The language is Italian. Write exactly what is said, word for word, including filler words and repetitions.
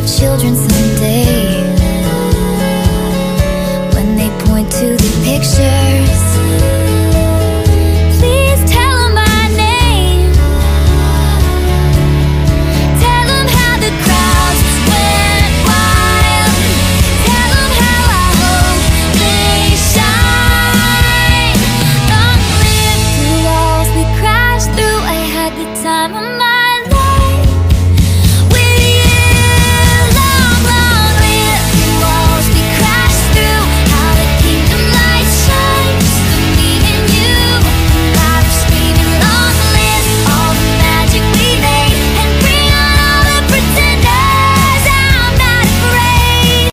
have children someday. When they point to the picture